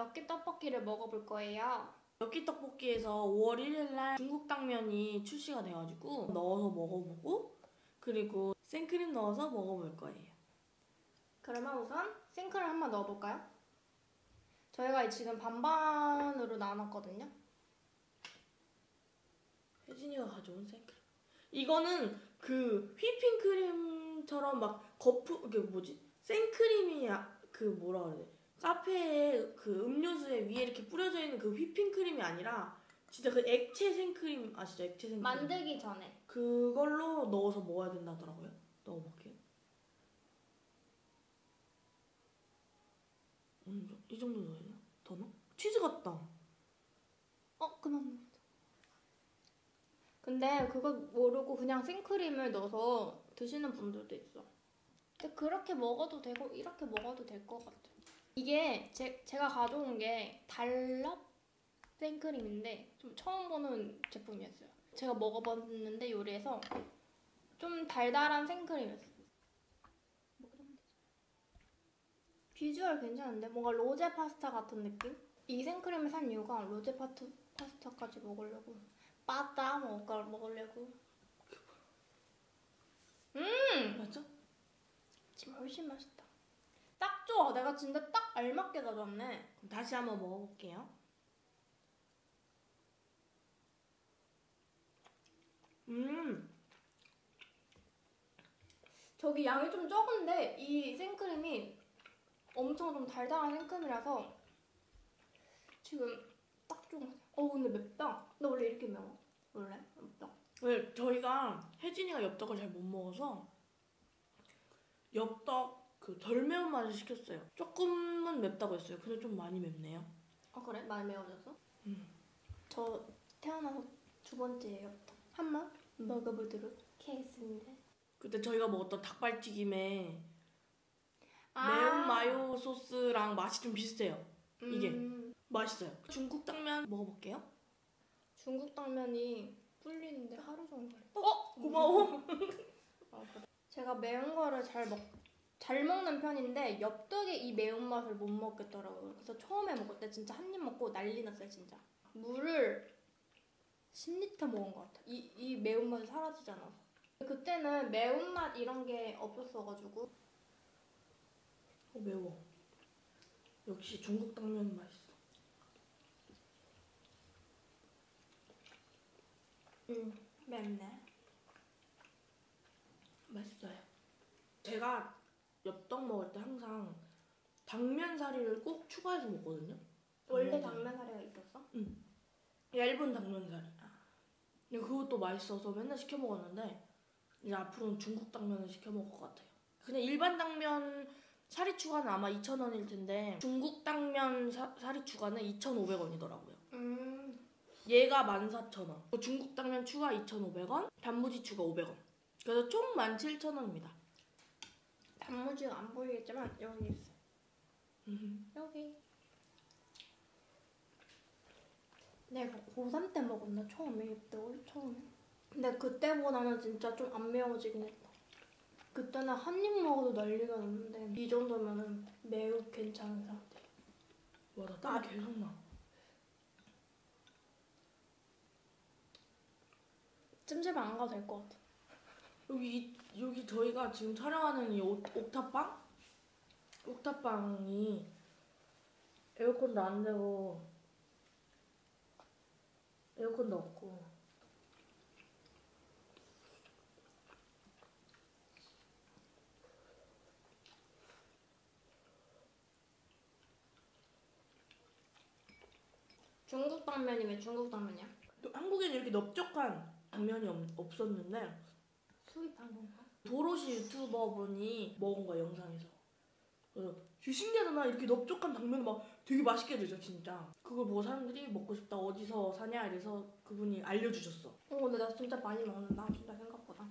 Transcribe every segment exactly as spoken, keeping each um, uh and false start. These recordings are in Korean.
엽기 떡볶이를 먹어볼 거예요. 엽기 떡볶이에서 오월 일일날 중국 당면이 출시가 돼가지고 넣어서 먹어보고 그리고 생크림 넣어서 먹어볼 거예요. 그러면 우선 생크림 한번 넣어볼까요? 저희가 지금 반반으로 나눴거든요. 혜진이가 가져온 생크림. 이거는 그 휘핑크림처럼 막 거품, 이게 뭐지? 생크림이 그 뭐라 그래야 돼? 카페에 그 음료수에 위에 이렇게 뿌려져 있는 그 휘핑크림이 아니라 진짜 그 액체 생크림 아시죠? 액체 생크림. 만들기 전에. 그걸로 넣어서 먹어야 된다더라고요. 넣어볼게요. 음, 이 정도 넣어야 되나? 더 넣어? 치즈 같다. 어, 그만 넣어. 근데 그거 모르고 그냥 생크림을 넣어서 드시는 분들도 있어. 근데 그렇게 먹어도 되고 이렇게 먹어도 될 것 같아. 이게 제, 제가 가져온 게 달랍 생크림인데 좀 처음 보는 제품이었어요. 제가 먹어봤는데 요리에서 좀 달달한 생크림이었어요. 비주얼 괜찮은데? 뭔가 로제 파스타 같은 느낌? 이 생크림을 산 이유가 로제 파트, 파스타까지 먹으려고 빠따 먹을, 먹으려고. 음! 맞죠? 지금 훨씬 맛있다. 딱 좋아. 내가 진짜 딱 알맞게 가져왔네. 그럼 다시 한번 먹어볼게요. 음! 저기 양이 좀 적은데 이 생크림이 엄청 좀 달달한 생크림이라서 지금 딱 좋은 것 같아요. 어 근데 맵다. 나 원래 이렇게 매워? 원래? 맵다. 왜 저희가 혜진이가 엽떡을 잘 못 먹어서 엽떡 그 덜 매운 맛을 시켰어요. 조금은 맵다고 했어요. 근데 좀 많이 맵네요. 아 그래? 많이 매워졌어? 음. 저 태어나서 두 번째예요. 엽떡. 한번 먹어보도록 하겠습니다. 그때 저희가 먹었던 닭발튀김에 아 매운 마요 소스랑 맛이 좀 비슷해요. 이게 음, 맛있어요. 중국 당면 먹어볼게요. 중국 당면이 불리는데 하루 종일 걸려. 어? 고마워. 아, 그래. 제가 매운 거를 잘 먹, 잘 먹는 편인데 엽떡이 이 매운맛을 못 먹겠더라고요. 그래서 처음에 먹을 때 진짜 한 입 먹고 난리 났어요, 진짜. 물을 십 리터 먹은 것 같아. 이, 이 매운맛이 사라지지 않아서. 그때는 매운맛 이런 게 없었어가지고. 어, 매워. 역시 중국 당면은 맛있어. 음, 맵네. 맛있어요. 제가 엽떡 먹을 때 항상 당면 사리를 꼭 추가해서 먹거든요. 원래 당면 당면 사리가 있었어? 응. 얇은 당면 사리. 근데 그것도 맛있어서 맨날 시켜 먹었는데 이제 앞으로는 중국 당면을 시켜 먹을 것 같아요. 그냥 일반 당면 사리 추가는 아마 이천 원일 텐데 중국 당면 사, 사리 추가는 이천오백 원이더라고요. 음. 얘가 만 사천 원. 중국 당면 추가 이천오백 원, 단무지 추가 오백 원. 그래서 총 만 칠천 원입니다. 단무지가 안 보이겠지만 여기 있어. 음. 여기. 내가 고삼 때 먹었나? 처음에 엽떡을? 처음에. 근데 그때보다는 진짜 좀 안 매워지긴 했다. 그때는 한 입 먹어도 난리가 났는데 이 정도면은 매우 괜찮은 상태. 와, 나 땀이 계속 나. 찜질방 안 가도 될 것 같아. 여기 여기 저희가 지금 촬영하는 이 옥, 옥탑방? 옥탑방이 에어컨도 안 되고 에어컨도 없고 중국 당면이 왜 중국 당면이야? 또 한국에는 이렇게 넓적한 당면이 없, 없었는데 수입한 건가? 도로시 유튜버분이 먹은 거야, 영상에서. 그래서 되게 신기하잖아. 이렇게 넓적한 당면 막 되게 맛있게 드셔, 진짜. 그걸 보고 사람들이 먹고 싶다, 어디서 사냐 이래서 그분이 알려주셨어. 어 근데 나 진짜 많이 먹는다. 진짜 생각보다.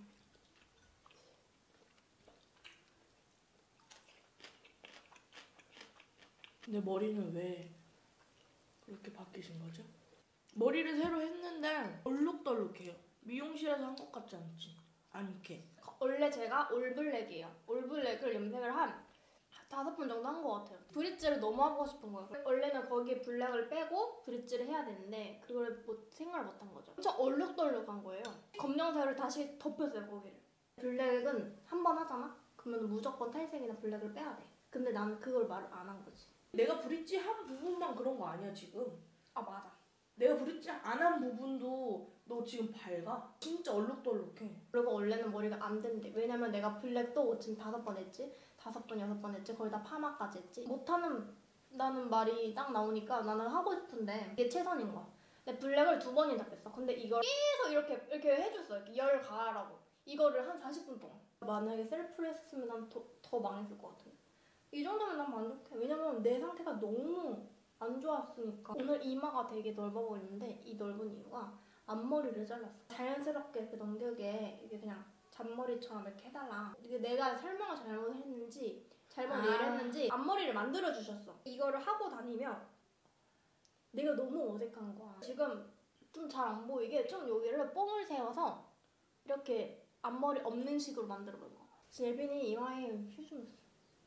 근데 머리는 왜 그렇게 바뀌신 거죠? 머리를 새로 했는데 얼룩덜룩해요. 미용실에서 한 것 같지 않지? 않게. 원래 제가 올블랙이에요. 올블랙을 염색을 한 다섯 번 정도 한 것 같아요. 브릿지를 너무 하고 싶은 거예요. 원래는 거기에 블랙을 빼고 브릿지를 해야 되는데 그걸 못, 생각을 못 한 거죠. 진짜 얼룩덜룩한 거예요. 검정색을 다시 덮였어요, 거기를. 블랙은 한 번 하잖아? 그러면 무조건 탈색이나 블랙을 빼야 돼. 근데 나는 그걸 말을 안 한 거지. 내가 브릿지 한 부분만 그런 거 아니야 지금. 아, 맞아. 내가 브릿지 안 한 부분도 너 지금 밝아. 진짜 얼룩덜룩해. 그리고 원래는 머리가 안 된대. 왜냐면 내가 블랙도 지금 다섯 번 했지? 다섯 번, 여섯 번 했지? 거의 다 파마까지 했지? 못하는 다는 말이 딱 나오니까 나는 하고 싶은데 이게 최선인 거야. 근데 블랙을 두 번이나 뺐어. 근데 이걸 계속 이렇게 이렇게 해줬어. 이렇게 열 가라고. 이거를 한 사십 분 동안. 만약에 셀프를 했으면 난 더, 더 망했을 것 같은데. 이 정도면 난 만족해. 왜냐면 내 상태가 너무 안 좋았으니까. 오늘 이마가 되게 넓어 보이는데 이 넓은 이유가 앞머리를 잘랐어. 자연스럽게 이렇게 넘기게 이게 그냥 잔머리처럼 이렇게 해달라. 이게 내가 설명을 잘못했는지 잘못 아. 이해했는지 앞머리를 만들어 주셨어. 이거를 하고 다니면 내가 너무 어색한 거야. 지금 좀 잘 안 보이게 좀 여기를 뽕을 세워서 이렇게 앞머리 없는 식으로 만들어 놓은 거. 지금 예빈이 이마에 휴지 묻었어.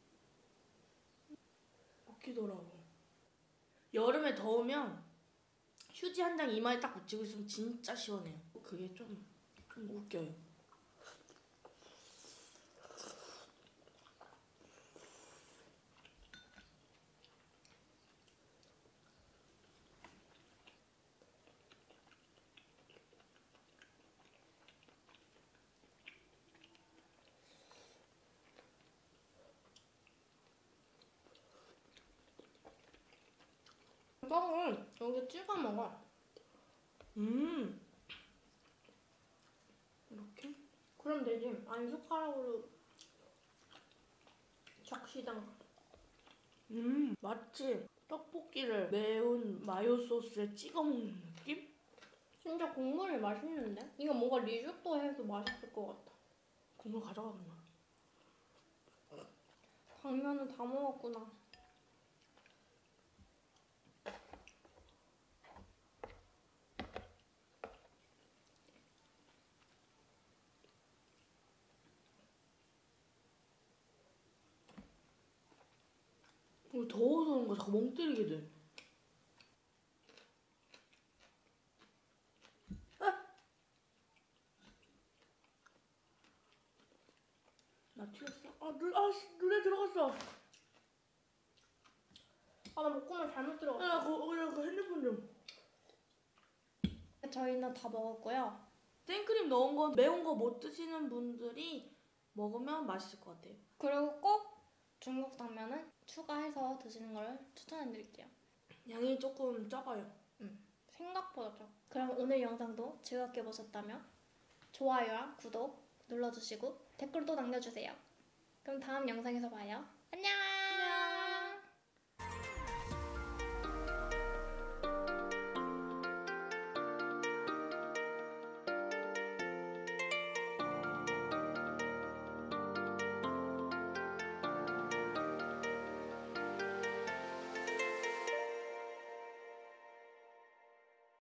웃기더라고. 여름에 더우면 휴지 한 장 이마에 딱 붙이고 있으면 진짜 시원해요. 그게 좀, 좀 웃겨요. 빵을 여기 찍어 먹어. 음. 이렇게? 그럼 되지. 아니 숟가락으로 적시당. 음. 마치 떡볶이를 매운 마요 소스에 찍어 먹는 느낌? 진짜 국물이 맛있는데? 이거 뭔가 리조또 해도 맛있을 것 같아. 국물 가져가구나. 당면은 다 먹었구나. 어, 더워서 그런가 자꾸 멍 때리게 돼. 아! 나 튀었어. 아, 눈, 아, 씨, 눈에 들어갔어. 아, 나 목구멍 잘못 야, 들어갔어. 그, 그냥 그 핸드폰 좀. 저희는 다 먹었고요. 생크림 넣은 건 매운 거 못 드시는 분들이 먹으면 맛있을 것 같아요. 그리고 꼭 중국 당면은 추가해서 드시는 걸 추천해드릴게요. 양이 조금 적어요. 생각보다 적. 그럼 오늘 영상도 즐겁게 보셨다면 좋아요랑 구독 눌러주시고 댓글도 남겨주세요. 그럼 다음 영상에서 봐요. 안녕!